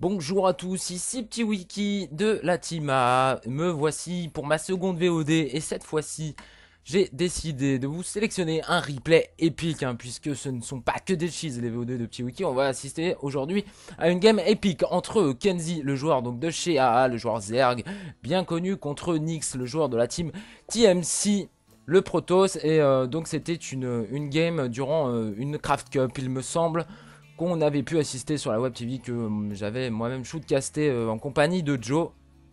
Bonjour à tous, ici Petit Wiki de la Team A. Me voici pour ma seconde VOD et cette fois-ci, j'ai décidé de vous sélectionner un replay épique, puisque ce ne sont pas que des cheese les VOD de Petit Wiki. On va assister aujourd'hui à une game épique entre Kenzie, le joueur donc de chez AA, le joueur Zerg, bien connu, contre Nyx, le joueur de la team TMC. Le Protoss, et donc c'était une game durant une Craft Cup, il me semble, qu'on avait pu assister sur la Web TV, que j'avais moi-même shootcasté en compagnie de Joe.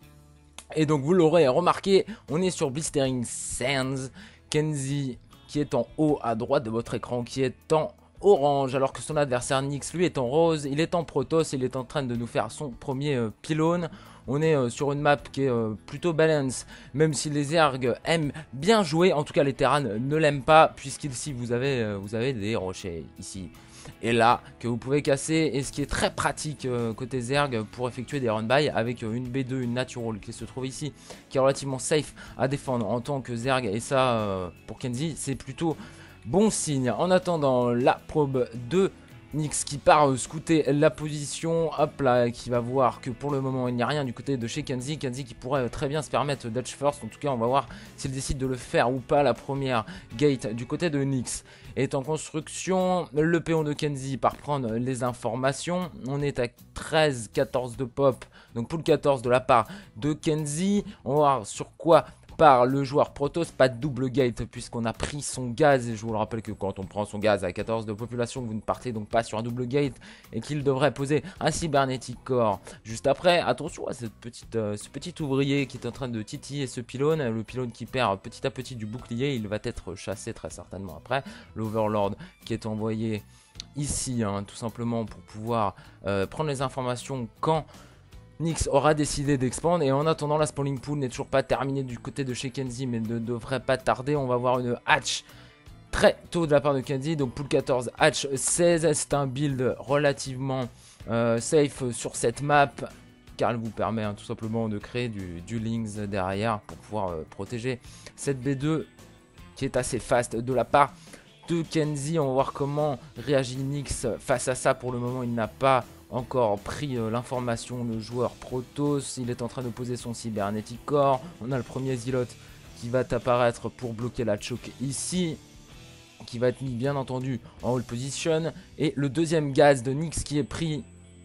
Et donc vous l'aurez remarqué, on est sur Blistering Sands. Kenzie qui est en haut à droite de votre écran, qui est en orange, alors que son adversaire Nyx lui est en rose. Il est en Protoss, il est en train de nous faire son premier pylône. On est sur une map qui est plutôt balance, même si les Zerg aiment bien jouer. En tout cas les Terran ne l'aiment pas, puisqu'ici vous avez des rochers ici et là que vous pouvez casser, et ce qui est très pratique côté Zerg pour effectuer des run-by avec une B2, une natural qui se trouve ici, qui est relativement safe à défendre en tant que Zerg, et ça pour Kenzie c'est plutôt bon signe. En attendant la probe de Nyx qui part scouter la position, hop là, qui va voir que pour le moment il n'y a rien du côté de chez Kenzie. Kenzie qui pourrait très bien se permettre d'Edge first, en tout cas on va voir s'il décide de le faire ou pas. La première gate du côté de Nyx est en construction, le péon de Kenzie part prendre les informations. On est à 13-14 de pop, donc pool 14 de la part de Kenzie. On va voir sur quoi par le joueur Protoss, pas de double gate puisqu'on a pris son gaz, et je vous le rappelle que quand on prend son gaz à 14 de population, vous ne partez donc pas sur un double gate, et qu'il devrait poser un cybernetic core juste après. Attention à cette ce petit ouvrier qui est en train de titiller ce pylône, le pylône qui perd petit à petit du bouclier, il va être chassé très certainement après. L'Overlord qui est envoyé ici, tout simplement pour pouvoir prendre les informations quand Nyx aura décidé d'expandre. Et en attendant, la spawning pool n'est toujours pas terminée du côté de chez Kenzie, mais ne devrait pas tarder. On va voir une hatch très tôt de la part de Kenzie, donc pool 14, hatch 16. C'est un build relativement safe sur cette map, car elle vous permet tout simplement de créer du links derrière pour pouvoir protéger cette B2 qui est assez fast de la part de Kenzie. On va voir comment réagit Nyx face à ça. Pour le moment, il n'a pas encore pris l'information. Le joueur Protoss, il est en train de poser son cybernetic core. On a le premier Zilot qui va apparaître pour bloquer la choke ici, qui va être mis bien entendu en hold position. Et le deuxième gaz de Nyx qui est pris.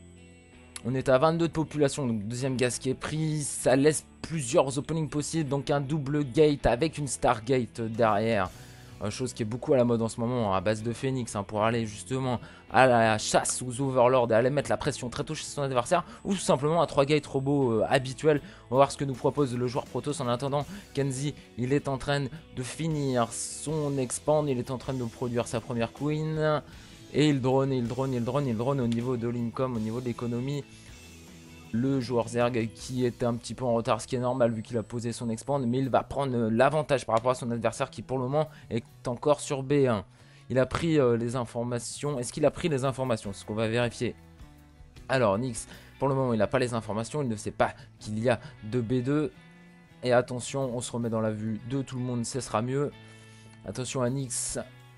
On est à 22 de population, donc deuxième gaz qui est pris. Ça laisse plusieurs openings possibles, donc un double gate avec une Stargate derrière. Chose qui est beaucoup à la mode en ce moment, à base de Phoenix, pour aller justement à la chasse aux Overlords et aller mettre la pression très tôt chez son adversaire, ou tout simplement à 3 gates robots habituels. On va voir ce que nous propose le joueur Protoss. En attendant, Kenzie, il est en train de finir son expand, il est en train de produire sa première queen, et il drone au niveau de l'income, au niveau de l'économie. Le joueur Zerg qui était un petit peu en retard, ce qui est normal vu qu'il a posé son expand, mais il va prendre l'avantage par rapport à son adversaire qui pour le moment est encore sur B1. Il a pris les informations. Est-ce qu'il a pris les informations? C'est ce qu'on va vérifier. Alors Nyx, pour le moment il n'a pas les informations, il ne sait pas qu'il y a de B2. Et attention, on se remet dans la vue de tout le monde, ce sera mieux. Attention à Nyx,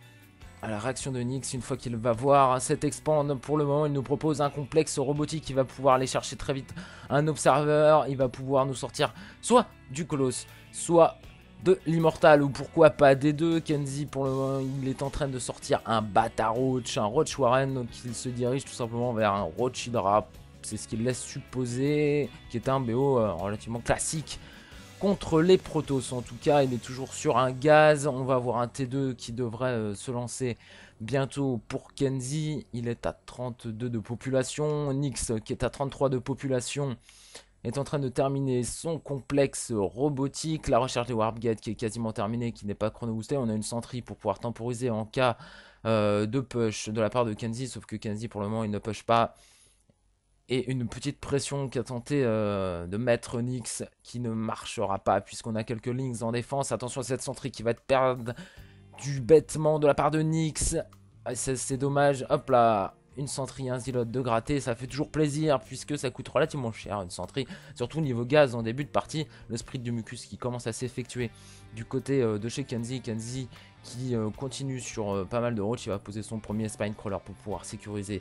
à la réaction de Nyx une fois qu'il va voir cet expand. Pour le moment il nous propose un complexe robotique. Il va pouvoir aller chercher très vite un observeur. Il va pouvoir nous sortir soit du colosse, soit de l'immortal, ou pourquoi pas des deux. Kenzie pour le moment il est en train de sortir un Bata Roach, un Roach Warren, donc il se dirige tout simplement vers un Roach Hydra. C'est ce qu'il laisse supposer, qui est un BO relativement classique contre les Protoss. En tout cas il est toujours sur un gaz. On va avoir un T2 qui devrait se lancer bientôt pour Kenzie. Il est à 32 de population. Nyx qui est à 33 de population est en train de terminer son complexe robotique. La recherche des Warp Gate qui est quasiment terminée, qui n'est pas chrono boostée. On a une sentry pour pouvoir temporiser en cas de push de la part de Kenzie, sauf que Kenzie pour le moment il ne push pas. Et une petite pression qui a tenté de mettre Nyx, qui ne marchera pas puisqu'on a quelques links en défense. Attention à cette sentry qui va te perdre du bêtement de la part de Nyx. C'est dommage. Hop là, une sentry, un zilot de gratter, ça fait toujours plaisir puisque ça coûte relativement cher une sentry. Surtout niveau gaz en début de partie. Le sprint du mucus qui commence à s'effectuer du côté de chez Kenzie. Kenzie qui continue sur pas mal de routes. Il va poser son premier spine crawler pour pouvoir sécuriser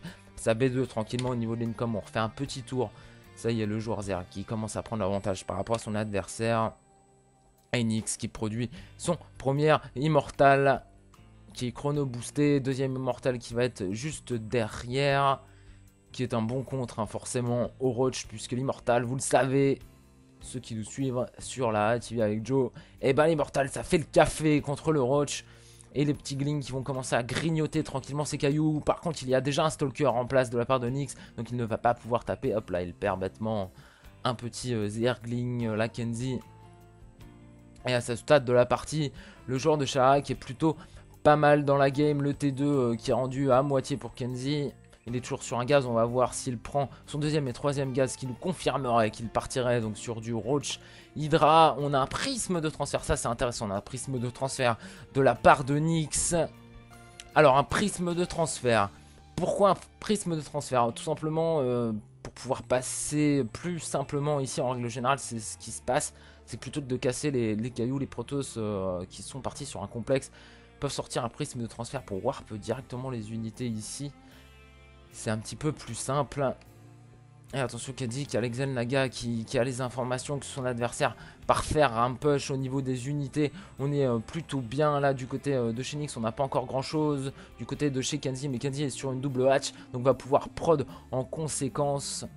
sa B2 tranquillement au niveau de l'income. On refait un petit tour. Ça y est, le joueur Zer qui commence à prendre l'avantage par rapport à son adversaire. Enix qui produit son premier immortal qui est chrono boosté. Deuxième immortal qui va être juste derrière. Qui est un bon contre hein, forcément au Roach. Puisque l'immortal, vous le savez, ceux qui nous suivent sur la TV avec Joe, et ben l'immortal ça fait le café contre le Roach. Et les petits glings qui vont commencer à grignoter tranquillement ces cailloux. Par contre, il y a déjà un stalker en place de la part de Nyx. Donc il ne va pas pouvoir taper. Hop là, il perd bêtement un petit Zergling, la Kenzie. Et à ce stade de la partie, le joueur de Shara qui est plutôt pas mal dans la game. Le T2 qui est rendu à moitié pour Kenzie. Il est toujours sur un gaz, on va voir s'il prend son deuxième et troisième gaz qui nous confirmerait qu'il partirait donc sur du Roach Hydra. On a un prisme de transfert, ça c'est intéressant, on a un prisme de transfert de la part de Nyx. Alors un prisme de transfert, pourquoi un prisme de transfert? Tout simplement pour pouvoir passer plus simplement ici en règle générale, c'est ce qui se passe. C'est plutôt que de casser les cailloux, les protos qui sont partis sur un complexe, peuvent sortir un prisme de transfert pour warp directement les unités ici. C'est un petit peu plus simple. Et attention Kenzie qu'il y a l'Exel Naga qui a les informations que son adversaire part faire un push au niveau des unités. On est plutôt bien là du côté de chez Nyx. On n'a pas encore grand chose du côté de chez Kenzie. Mais Kenzie est sur une double hatch. Donc va pouvoir prod en conséquence.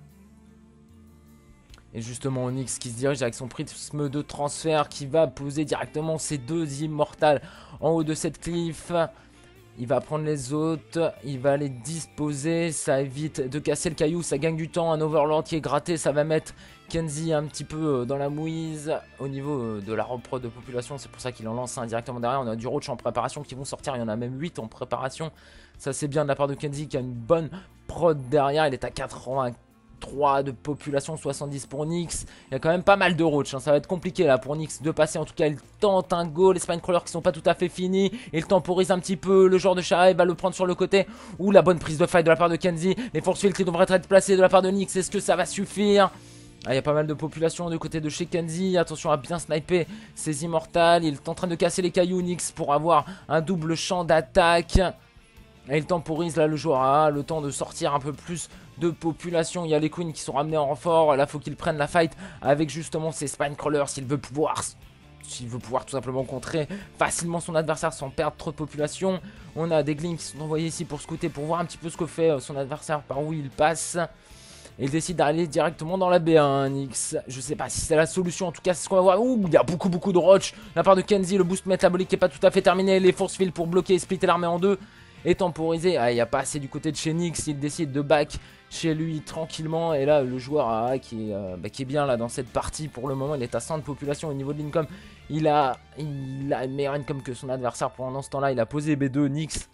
Et justement Nyx qui se dirige avec son prisme de transfert qui va poser directement ses deux immortals en haut de cette cliff. Il va prendre les autres, il va les disposer, ça évite de casser le caillou, ça gagne du temps, un overlord qui est gratté, ça va mettre Kenzie un petit peu dans la mouise au niveau de la reprod de population, c'est pour ça qu'il en lance un directement derrière. On a du Roach en préparation qui vont sortir, il y en a même 8 en préparation, ça c'est bien de la part de Kenzie qui a une bonne prod derrière, il est à 83 de population, 70 pour Nyx. Il y a quand même pas mal de Roach, hein. Ça va être compliqué là pour Nyx de passer. En tout cas, il tente un go. Les Spinecrawlers qui sont pas tout à fait finis. Il temporise un petit peu. Le joueur de Shara va le prendre sur le côté. Ou la bonne prise de fight de la part de Kenzie. Les force fields qui devraient être placés de la part de Nyx. Est-ce que ça va suffire? Ah, il y a pas mal de population du côté de chez Kenzie. Attention à bien sniper ses immortals. Il est en train de casser les cailloux Nyx pour avoir un double champ d'attaque. Et il temporise là le joueur a le temps de sortir un peu plus de population. Il y a les queens qui sont ramenés en renfort. Là faut qu'il prenne la fight avec justement ses Spinecrawlers s'il veut pouvoir tout simplement contrer facilement son adversaire sans perdre trop de population. On a des glings qui sont envoyés ici pour scouter, pour voir un petit peu ce que fait son adversaire, par où il passe. Et il décide d'aller directement dans la B1, Nyx. Je sais pas si c'est la solution, en tout cas c'est ce qu'on va voir. Ouh, il y a beaucoup de Roach de la part de Kenzie. Le boost métabolique n'est pas tout à fait terminé. Les force fields pour bloquer et splitter l'armée en deux. Et temporisé. Ah, il n'y a pas assez du côté de chez Nyx. Il décide de back chez lui tranquillement. Et là, le joueur qui est bien là dans cette partie pour le moment. Il est à 100 de population au niveau de l'income. Il a une meilleure income que son adversaire pendant ce temps-là. Il a posé B2 Nyx.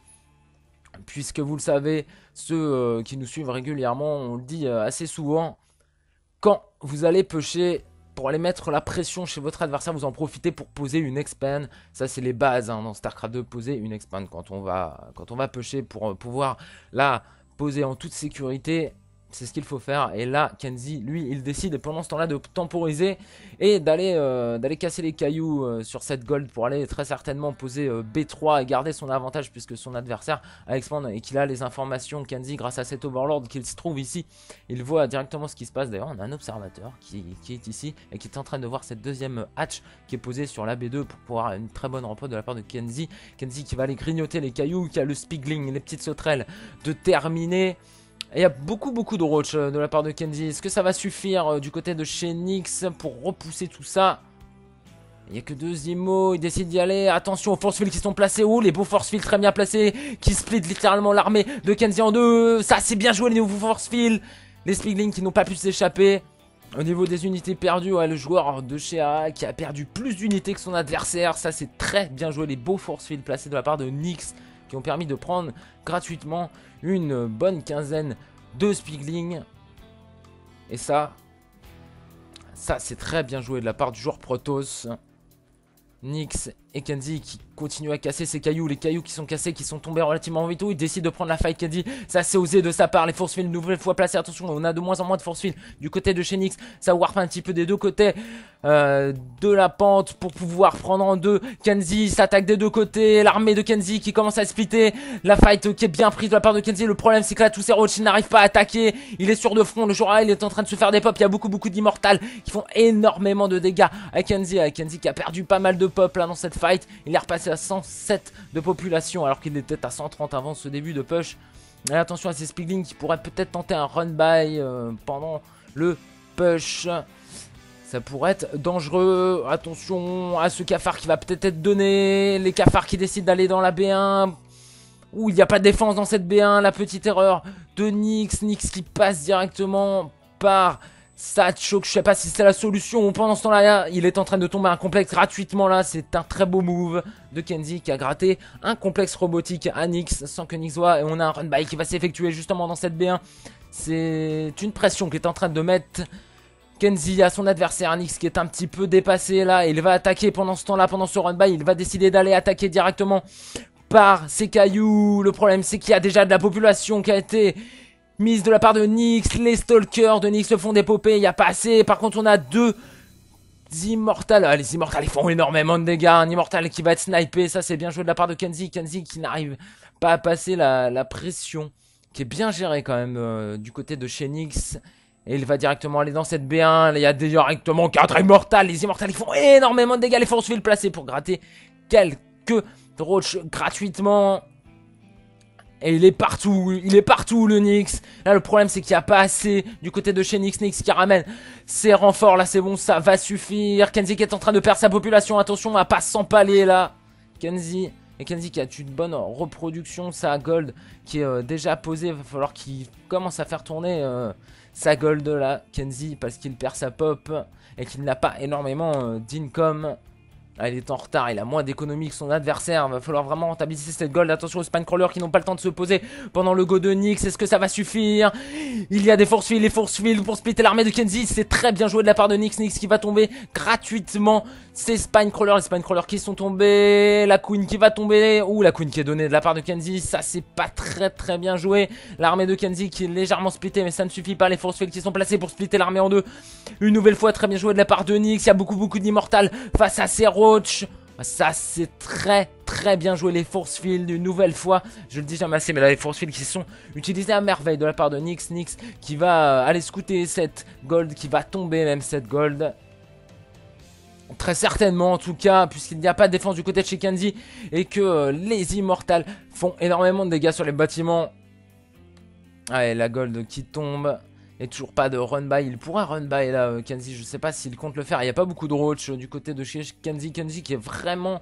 Puisque vous le savez, ceux qui nous suivent régulièrement, on le dit assez souvent. Quand vous allez pusher, pour aller mettre la pression chez votre adversaire, vous en profitez pour poser une expand. Ça c'est les bases hein, dans StarCraft 2, poser une expand quand on va pusher pour pouvoir la poser en toute sécurité. C'est ce qu'il faut faire. Et là, Kenzie, lui, il décide pendant ce temps-là de temporiser et d'aller casser les cailloux sur cette gold pour aller très certainement poser B3 et garder son avantage puisque son adversaire a expand et qu'il a les informations. Kenzie, grâce à cet overlord qu'il se trouve ici, il voit directement ce qui se passe. D'ailleurs, on a un observateur qui est ici et qui est en train de voir cette deuxième hatch qui est posée sur la B2 pour pouvoir une très bonne repos de la part de Kenzie. Kenzie qui va aller grignoter les cailloux, qui a le Spigling, les petites sauterelles de terminer. Et il y a beaucoup de Roach de la part de Kenzie. Est-ce que ça va suffire du côté de chez Nyx pour repousser tout ça? Il n'y a que deux imos, il décide d'y aller. Attention aux force fields qui sont placés. Oh, les beaux force fields très bien placés qui split littéralement l'armée de Kenzie en deux. Ça, c'est bien joué les nouveaux force fields. Les Spiglings qui n'ont pas pu s'échapper. Au niveau des unités perdues, ouais, le joueur de chez AA qui a perdu plus d'unités que son adversaire. Ça, c'est très bien joué. Les beaux force fields placés de la part de Nyx qui ont permis de prendre gratuitement une bonne quinzaine de Spiglings. Et ça c'est très bien joué de la part du joueur Protoss. Nyx Et Kenzie qui continue à casser ses cailloux, les cailloux qui sont cassés, qui sont tombés relativement vite. Il décide de prendre la fight. Kenzie, ça c'est osé de sa part. Les force field une nouvelle fois placés. Attention, on a de moins en moins de force field du côté de chez Nyx. Ça warp un petit peu des deux côtés de la pente pour pouvoir prendre en deux. Kenzie s'attaque des deux côtés. L'armée de Kenzie qui commence à splitter. La fight qui est bien prise de la part de Kenzie. Le problème c'est que là tous ces roachs n'arrivent pas à attaquer. Il est sur de front. Le joueur il est en train de se faire des pop. Il y a beaucoup d'immortals qui font énormément de dégâts à Kenzie. Kenzie qui a perdu pas mal de pop là dans cette fight. Il est repassé à 107 de population alors qu'il était à 130 avant ce début de push. Et attention à ces Spiglings qui pourraient peut-être tenter un run by pendant le push. Ça pourrait être dangereux. Attention à ce cafard qui va peut-être être donné. Les cafards qui décident d'aller dans la B1. Ouh, il n'y a pas de défense dans cette B1. La petite erreur de Nyx. Nyx qui passe directement par Satchok. Je sais pas si c'est la solution. Pendant ce temps-là, il est en train de tomber un complexe gratuitement là. C'est un très beau move de Kenzie qui a gratté un complexe robotique à Nyx sans que Nyx voit. Et on a un run by qui va s'effectuer justement dans cette B1. C'est une pression qui est en train de mettre Kenzie à son adversaire Nyx qui est un petit peu dépassé là. Il va attaquer pendant ce temps-là, pendant ce run by. Il va décider d'aller attaquer directement par ses cailloux. Le problème c'est qu'il y a déjà de la population qui a été mise de la part de Nyx. Les stalkers de Nyx se font dépoper. Il n'y a pas assez. Par contre on a deux immortals. Ah, les immortals ils font énormément de dégâts. Un immortal qui va être snipé. Ça c'est bien joué de la part de Kenzie. Kenzie qui n'arrive pas à passer la pression. Qui est bien gérée quand même du côté de chez Nyx. Et il va directement aller dans cette B1. Il y a directement 4 immortals. Les immortals ils font énormément de dégâts. Les force field placés pour gratter quelques roach gratuitement. Et il est partout le Nyx. Là le problème c'est qu'il n'y a pas assez du côté de chez Nyx. Nyx qui ramène ses renforts. Là c'est bon, ça va suffire. Kenzie qui est en train de perdre sa population. Attention à pas s'empaler là. Kenzie. Et Kenzie qui a une bonne reproduction. Sa gold qui est déjà posée. Il va falloir qu'il commence à faire tourner sa gold là. Kenzie parce qu'il perd sa pop. Et qu'il n'a pas énormément d'income. Ah, il est en retard, il a moins d'économie que son adversaire. Va falloir vraiment rentabiliser cette gold. Attention aux spine-crawlers qui n'ont pas le temps de se poser pendant le go de Nyx. Est-ce que ça va suffire? Il y a des force fields, les force fields pour splitter l'armée de Kenzie. C'est très bien joué de la part de Nyx. Nyx qui va tomber gratuitement. Ces spine-crawlers, les spine-crawlers qui sont tombés. La queen qui va tomber. Ouh, la queen qui est donnée de la part de Kenzie. Ça, c'est pas très bien joué. L'armée de Kenzie qui est légèrement splittée, mais ça ne suffit pas. Les force fields qui sont placés pour splitter l'armée en deux. Une nouvelle fois, très bien joué de la part de Nyx. Il y a beaucoup d'immortals face à ces roach. Ça c'est très bien joué, les force fields une nouvelle fois. Je le dis jamais assez, mais là les force fields qui sont utilisés à merveille de la part de Nyx. Nyx qui va aller scouter cette gold, qui va tomber même cette gold. Très certainement en tout cas, puisqu'il n'y a pas de défense du côté de chez Kenzie. Et que les immortals font énormément de dégâts sur les bâtiments. Allez, la gold qui tombe. Et toujours pas de run by. Il pourra run by là, Kenzie. Je sais pas s'il compte le faire. Il n'y a pas beaucoup de roach du côté de chez Kenzie. Kenzie qui est vraiment.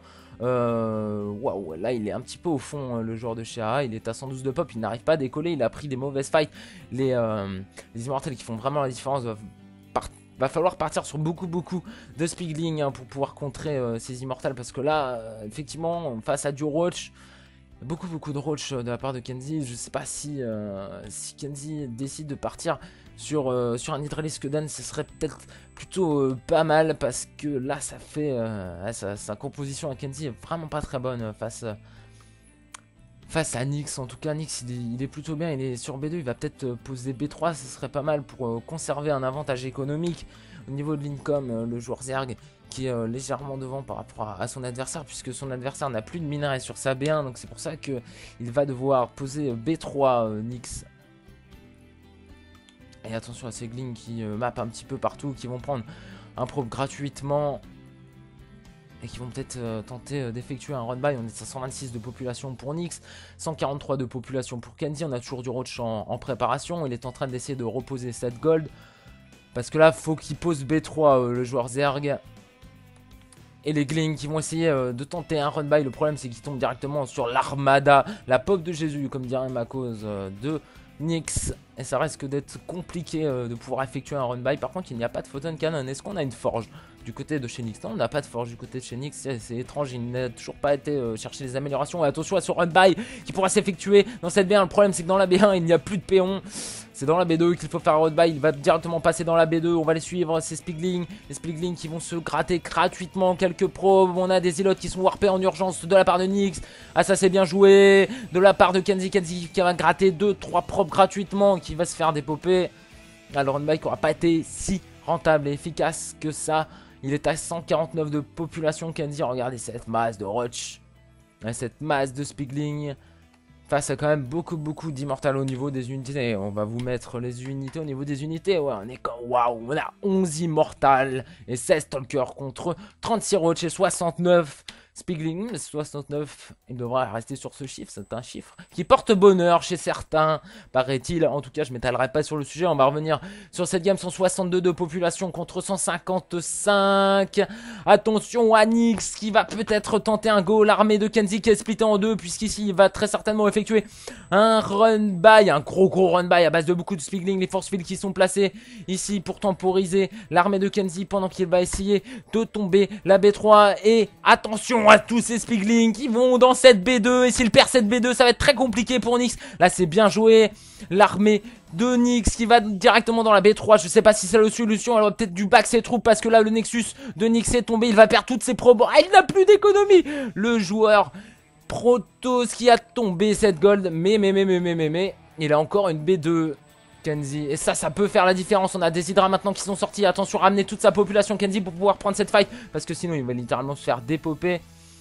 Waouh, là il est un petit peu au fond, le joueur de chez AA. Il est à 112 de pop. Il n'arrive pas à décoller. Il a pris des mauvaises fights. Les immortels qui font vraiment la différence. Va falloir partir sur beaucoup de Spigling hein, pour pouvoir contrer ces immortels. Parce que là, effectivement, face à du roach. Beaucoup de roach de la part de Kenzie. Je sais pas si Kenzie décide de partir sur un Hydralisk Dan, ce serait peut-être plutôt pas mal. Parce que là ça fait sa composition à Kenzie est vraiment pas très bonne face à Nyx. En tout cas Nyx il est plutôt bien, il est sur B2, il va peut-être poser B3. Ce serait pas mal pour conserver un avantage économique. Au niveau de l'income, le joueur Zerg qui est légèrement devant par rapport à son adversaire, puisque son adversaire n'a plus de minerais sur sa B1, donc c'est pour ça qu'il va devoir poser B3 Nyx. Et attention à ces glings qui mappent un petit peu partout, qui vont prendre un probe gratuitement et qui vont peut-être tenter d'effectuer un run by. On est à 126 de population pour Nyx, 143 de population pour Kenzie. On a toujours du roach en préparation, il est en train d'essayer de reposer cette gold, parce que là faut qu'il pose B3 le joueur Zerg. Et les Glings qui vont essayer de tenter un run by. Le problème c'est qu'ils tombent directement sur l'armada, la pop de Jésus comme dirait ma cause de Nyx. Et ça risque d'être compliqué de pouvoir effectuer un run by. Par contre il n'y a pas de photon cannon. Est-ce qu'on a une forge du côté de chez Nyx. Non, on n'a pas de forge du côté de chez Nyx, c'est étrange, il n'a toujours pas été chercher les améliorations. Et attention à ce run by qui pourra s'effectuer dans cette B1. Le problème c'est que dans la B1 il n'y a plus de péons. C'est dans la B2 qu'il faut faire un run by. Il va directement passer dans la B2. On va les suivre, ces Spiglings. Les Spiglings qui vont se gratter gratuitement quelques probes. On a des îlots qui sont warpés en urgence de la part de Nyx. Ah, ça c'est bien joué. De la part de Kenzie. Kenzie qui va gratter 2-3 probes gratuitement. Qui va se faire dépoper. Alors, le run by qui n'aura pas été si rentable et efficace que ça. Il est à 149 de population. Kenzie, regardez cette masse de Roach. Cette masse de Spigling. Face à quand même beaucoup d'immortal au niveau des unités. On va vous mettre les unités au niveau des unités. Ouais, on est comme waouh, on a 11 immortal et 16 talkers contre 36 roach et 69 Spigling. 69, il devrait rester sur ce chiffre. C'est un chiffre qui porte bonheur chez certains, paraît-il. En tout cas, je m'étalerai pas sur le sujet. On va revenir sur cette gamme. 162 de population contre 155. Attention à Nyx qui va peut-être tenter un go. L'armée de Kenzie qui est splittée en deux, puisqu'ici il va très certainement effectuer un run by, un gros run by à base de beaucoup de Spigling. Les force fields qui sont placés ici pour temporiser l'armée de Kenzie pendant qu'il va essayer de tomber la B3. Et attention à tous ces Spigling qui vont dans cette B2. Et s'il perd cette B2, ça va être très compliqué pour Nyx. Là, c'est bien joué. L'armée de Nyx qui va directement dans la B3. Je sais pas si c'est la solution. Elle aurait peut-être dû back ses troupes parce que là, le Nexus de Nyx est tombé. Il va perdre toutes ses probes. Ah, il n'a plus d'économie. Le joueur Protoss qui a tombé cette gold. Mais, il a encore une B2. Kenzie, et ça peut faire la différence. On a des Hydra maintenant qui sont sortis. Attention, ramener toute sa population Kenzie pour pouvoir prendre cette fight, parce que sinon il va littéralement se faire dépoper.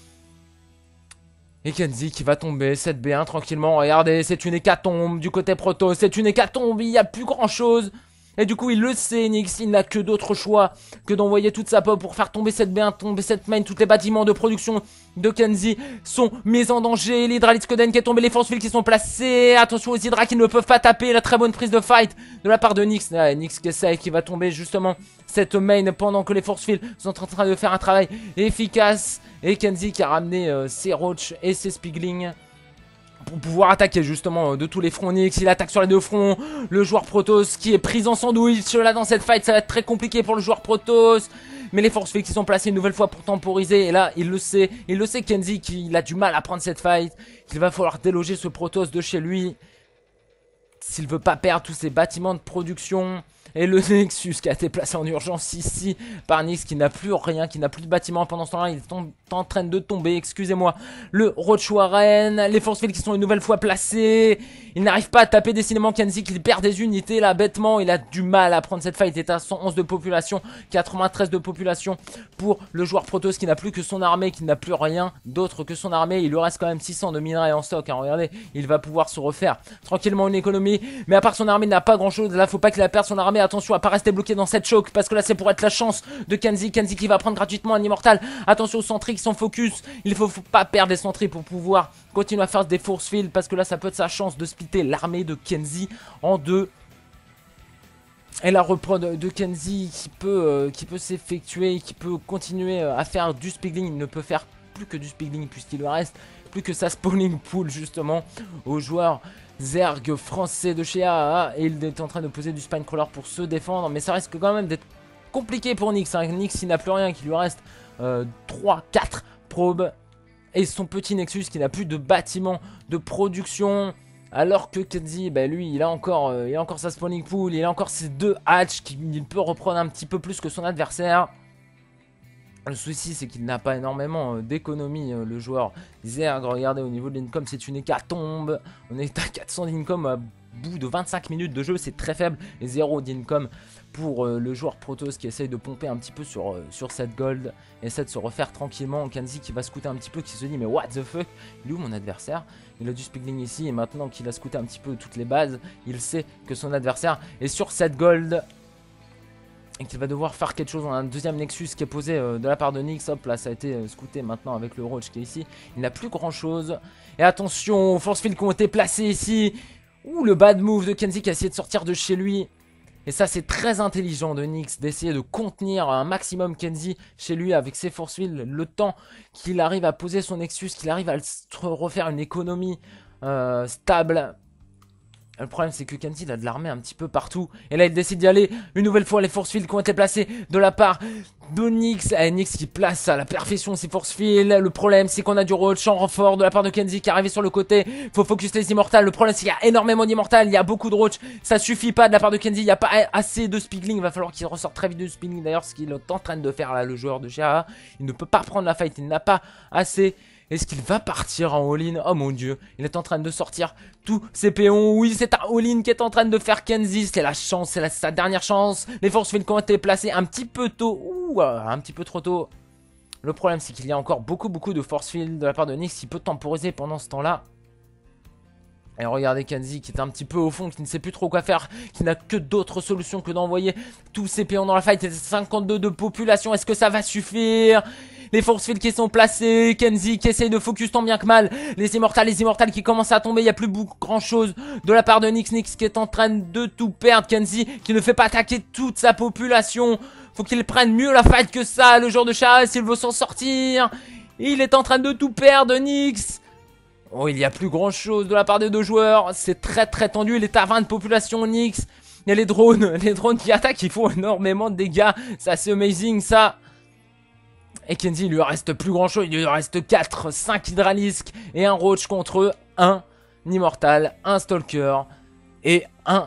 Et Kenzie qui va tomber, cette B1 tranquillement. Regardez, c'est une hécatombe du côté Protoss. C'est une hécatombe, il n'y a plus grand chose. Et du coup il le sait, Nyx, il n'a que d'autre choix que d'envoyer toute sa pop pour faire tomber cette B1, tomber cette main. Tous les bâtiments de production de Kenzie sont mis en danger. L'Hydra Litzkoden qui est tombé, les force fields qui sont placés. Attention aux Hydra qui ne peuvent pas taper. La très bonne prise de fight de la part de Nyx. Nyx qui essaie, qui va tomber justement cette main pendant que les force fields sont en train de faire un travail efficace. Et Kenzie qui a ramené ses Roach et ses Spigling pour pouvoir attaquer justement de tous les fronts. Nyx, il attaque sur les deux fronts. Le joueur Protoss qui est pris en sandwich là dans cette fight, ça va être très compliqué pour le joueur Protoss. Mais les force fields qui sont placés une nouvelle fois pour temporiser. Et là, il le sait Kenzie qu'il a du mal à prendre cette fight. Qu'il va falloir déloger ce Protoss de chez lui s'il veut pas perdre tous ses bâtiments de production. Et le Nexus qui a été placé en urgence ici par Nyx qui n'a plus rien, qui n'a plus de bâtiment. Pendant ce temps-là, il est en train de tomber, excusez-moi. Le Roach Warren, les force fields qui sont une nouvelle fois placés. Il n'arrive pas à taper décidément Kenzie qui perd des unités là bêtement. Il a du mal à prendre cette fight. Il est à 111 de population, 93 de population pour le joueur Protoss qui n'a plus que son armée, qui n'a plus rien d'autre que son armée. Il lui reste quand même 600 de minerais en stock, hein. Regardez, il va pouvoir se refaire tranquillement une économie. Mais à part son armée, il n'a pas grand chose. Là, faut pas qu'il la perde son armée. Attention à pas rester bloqué dans cette choke, parce que là c'est pour être la chance de Kenzie. Kenzie qui va prendre gratuitement un immortal. Attention aux sentries qui sont focus. Il faut pas perdre les sentries pour pouvoir continuer à faire des force fields, parce que là ça peut être sa chance de splitter l'armée de Kenzie en deux. Et la reprod de Kenzie qui peut s'effectuer, qui peut continuer à faire du Spigling. Il ne peut faire plus que du Spigling puisqu'il lui reste plus que sa spawning pool justement aux joueurs Zerg français de chez AAA. Et il est en train de poser du Spinecrawler pour se défendre, mais ça risque quand même d'être compliqué pour Nyx, hein. Nyx il n'a plus rien, qu'il lui reste 3-4 probes et son petit Nexus qui n'a plus de bâtiment de production. Alors que Kenzie, bah lui, il a encore sa spawning pool, il a encore ses deux hatches qu'il peut reprendre un petit peu plus que son adversaire. Le souci, c'est qu'il n'a pas énormément d'économie, le joueur Zerg. Regardez, au niveau de l'income, c'est une hécatombe. On est à 400 d'income à bout de 25 minutes de jeu, c'est très faible. Et 0 d'income pour le joueur Protoss qui essaye de pomper un petit peu sur cette gold. Essaie de se refaire tranquillement. Kenzie qui va scouter un petit peu, qui se dit mais what the fuck, il est où mon adversaire? Il a du Spigling ici et maintenant qu'il a scouté un petit peu toutes les bases, il sait que son adversaire est sur cette gold. Et qu'il va devoir faire quelque chose. On a un deuxième Nexus qui est posé de la part de Nyx. Hop là, ça a été scouté maintenant avec le Roach qui est ici. Il n'a plus grand chose. Et attention, force fields qui ont été placés ici. Ouh, le bad move de Kenzie qui a essayé de sortir de chez lui. Et ça, c'est très intelligent de Nyx d'essayer de contenir un maximum Kenzie chez lui avec ses force fields. Le temps qu'il arrive à poser son Nexus, qu'il arrive à refaire une économie stable. Le problème c'est que Kenzie il a de l'armée un petit peu partout. Et là il décide d'y aller. Une nouvelle fois les force fields qui ont été placés de la part de Nyx. Nyx qui place à la perfection ses force fields. Le problème c'est qu'on a du roach en renfort de la part de Kenzie qui est arrivé sur le côté. Faut focus les immortals. Le problème c'est qu'il y a énormément d'immortals. Il y a beaucoup de roach. Ça suffit pas de la part de Kenzie. Il n'y a pas assez de Spigling. Il va falloir qu'il ressorte très vite de Spigling. D'ailleurs ce qu'il est en train de faire là le joueur de Shea. Il ne peut pas prendre la fight. Il n'a pas assez. Est-ce qu'il va partir en all-in? Oh mon dieu, il est en train de sortir tous ses péons. Oui, c'est un all-in qui est en train de faire Kenzie. C'est la chance, c'est sa dernière chance. Les force fields ont été placés un petit peu tôt. Ouh, un petit peu trop tôt. Le problème, c'est qu'il y a encore beaucoup de force field de la part de Nyx qui peut temporiser pendant ce temps-là. Et regardez Kenzie qui est un petit peu au fond, qui ne sait plus trop quoi faire, qui n'a que d'autres solutions que d'envoyer tous ses péons dans la fight. 52 de population, est-ce que ça va suffire? Les force fields qui sont placés, Kenzie qui essaye de focus tant bien que mal. Les immortals qui commencent à tomber, il n'y a plus grand chose de la part de Nyx. Nyx qui est en train de tout perdre, Kenzie qui ne fait pas attaquer toute sa population. Faut qu'il prenne mieux la fight que ça, le joueur de Shea, s'il veut s'en sortir. Il est en train de tout perdre, Nyx. Oh, il n'y a plus grand chose de la part des deux joueurs. C'est très tendu. Il est à 20 de population, Nyx. Il y a les drones qui attaquent, ils font énormément de dégâts. C'est assez amazing ça. Et Kenzie, il lui reste plus grand chose. Il lui reste 4, 5 hydralisques et un roach contre eux. Un immortal, un stalker et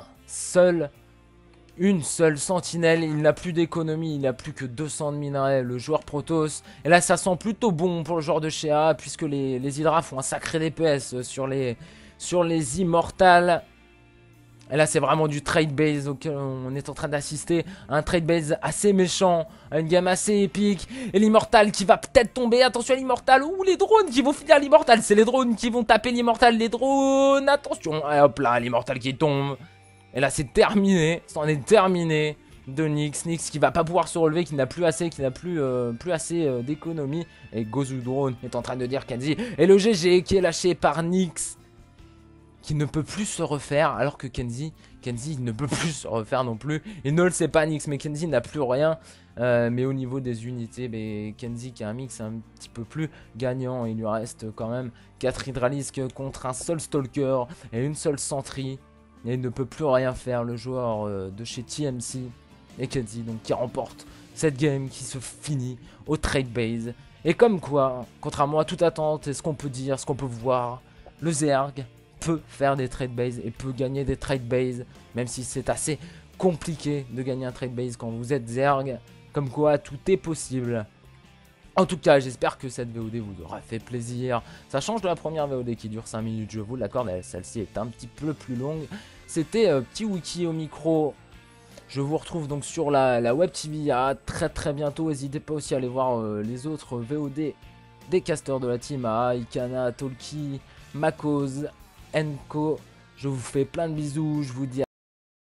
une seule sentinelle. Il n'a plus d'économie, il n'a plus que 200 de minerais, le joueur Protoss. Et là ça sent plutôt bon pour le joueur de Shea, puisque les hydras font un sacré DPS sur les immortals. Et là c'est vraiment du trade base auquel on est en train d'assister. Un trade base assez méchant, à une game assez épique. Et l'immortal qui va peut-être tomber. Attention à l'immortal. Ouh, les drones qui vont finir l'immortal. C'est les drones qui vont taper l'immortal. Les drones, attention. Et hop là, l'immortal qui tombe. Et là c'est terminé, c'en est terminé de Nyx. Nyx qui va pas pouvoir se relever, qui n'a plus assez, plus assez d'économie. Et Gozu Drone est en train de dire Kenzie. Et le GG qui est lâché par Nyx, qui ne peut plus se refaire, alors que Kenzie ne peut plus se refaire non plus. Il ne le sait pas Nyx, mais Kenzie n'a plus rien. Mais au niveau des unités, Kenzie qui a un mix un petit peu plus gagnant. Il lui reste quand même 4 hydralisques contre un seul stalker et une seule sentry. Et il ne peut plus rien faire, le joueur de chez TMC. Et Kenzie donc qui remporte cette game qui se finit au trade base. Et comme quoi, contrairement à toute attente et ce qu'on peut dire, ce qu'on peut voir, le Zerg peut faire des trade base et peut gagner des trade base. Même si c'est assez compliqué de gagner un trade base quand vous êtes Zerg. Comme quoi, tout est possible. En tout cas, j'espère que cette VOD vous aura fait plaisir. Ça change de la première VOD qui dure 5 minutes, je vous l'accorde. Celle-ci est un petit peu plus longue. C'était Petit Wiki au micro. Je vous retrouve donc sur la Web TV à très bientôt. N'hésitez pas aussi à aller voir les autres VOD des casters de la team, à Ikana, Tolki, Makoz, Enko. Je vous fais plein de bisous. Je vous dis